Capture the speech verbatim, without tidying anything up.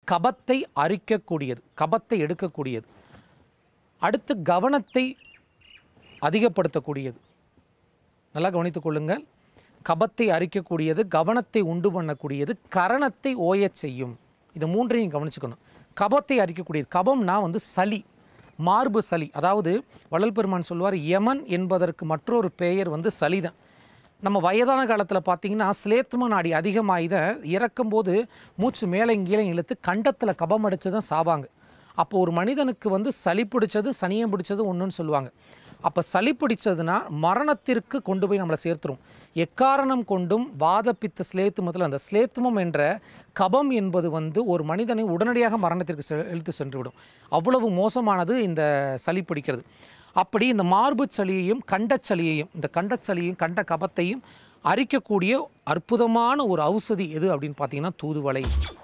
கபத்தை அரிக்கக்கூடியது, கபத்தை எடுக்கக்கூடியது. அடுத்து கவனத்தை அதிகப்படுத்தக்கூடியது. நல்லா கவனித்துக் கொள்ளுங்கள். கபத்தை அரிக்கக்கூடியது, கவனத்தை உண்டு பண்ணக்கூடியது, கரணத்தை ஓயச் செய்யும். இது மூன்றையும் கவனிச்சுக்கணும். கபத்தை அரிக்கக்கூடியது, கபம்னா வந்து சளி, மார்பு சளி. அதாவது வள்ளல் பெருமான் சொல்வார், யமன் என்பதற்கு மற்றொரு பெயர் வந்து சளிதான். நம்ம வயதான காலத்தில் பார்த்திங்கன்னா ஸ்லேத்ம நாடி அதிகமாகித இறக்கும்போது மூச்சு மேலே கீழே இழுத்து கண்டத்தில் கபம் அடித்து தான் சாவாங்க. அப்போ ஒரு மனிதனுக்கு வந்து சளி பிடிச்சது சனியம் பிடிச்சது ஒன்றுன்னு சொல்லுவாங்க. அப்போ சளி பிடிச்சதுன்னா மரணத்திற்கு கொண்டு போய் நம்மளை சேர்த்துரும். எக்காரணம் கொண்டும் வாத பித்த ஸ்லேத்துமத்தில் அந்த ஸ்லேத்துமம் என்ற கபம் என்பது வந்து ஒரு மனிதனை உடனடியாக மரணத்திற்கு செ இழுத்து சென்றுவிடும். அவ்வளவு மோசமானது இந்த சளி பிடிக்கிறது. அப்படி இந்த மார்பு சளியையும் கண்டச்சளியையும் இந்த கண்டச்சளியையும் கண்ட கபத்தையும் அரிக்கக்கூடிய அற்புதமான ஒரு ஔஷதி எது அப்படின்னு பார்த்தீங்கன்னா தூதுவளை.